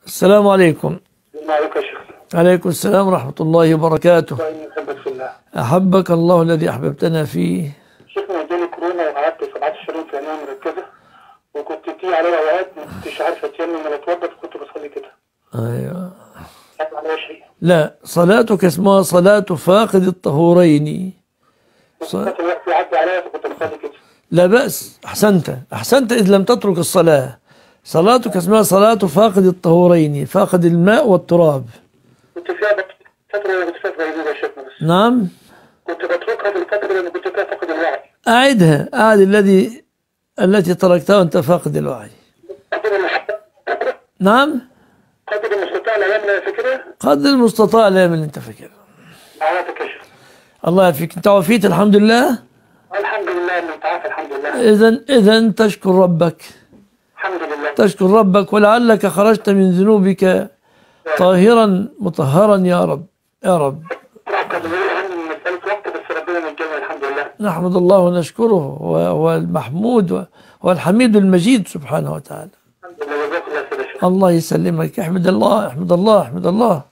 السلام عليكم. السلام عليكم يا شيخ. عليكم السلام ورحمة الله وبركاته. طيب نحبك في الله. أحبك الله الذي أحببتنا فيه. شيخنا جالي كورونا وقعدت 17 يوم في عناية مركزة، وكنت تيجي عليا أوقات ما كنتش عارفة أتيمم ولا أتوضى، فكنت بصلي كده. أيوة. حصل عليا شيء؟ لا، صلاتك اسمها صلاة فاقد الطهورين. بس كانت الوقت يعدي عليا فكنت بصلي كده. لا بأس، أحسنت إذ لم تترك الصلاة. صلاتك اسمها صلاة فاقد الطهورين، فاقد الماء والتراب. كنت فيها فترة أنا كنت فيها غيبوبة يا شيخنا، بس نعم. كنت بتركها في الفترة لأن كنت فيها فاقد الوعي. أعد التي تركتها وأنت فاقد الوعي. قدر المستطاع. نعم. قدر المستطاع الأيام اللي أنا فاكرها. قدر المستطاع الأيام اللي أنت فاكرها. دعواتك يا شيخ. الله يعافيك. أنت عافيت الحمد لله. الحمد لله إنه تعافى الحمد لله. إذن تشكر ربك. الحمد لله. تشكر ربك، ولعلك خرجت من ذنوبك طاهرا مطهرا يا رب يا رب. كان بيقول أهم من مسألة وقت، بس ربنا نجانا الحمد لله. نحمد الله ونشكره، هو المحمود والحميد المجيد سبحانه وتعالى. الحمد لله. جزاك الله خير يا شيخ. الله يسلمك. احمد الله احمد الله احمد الله.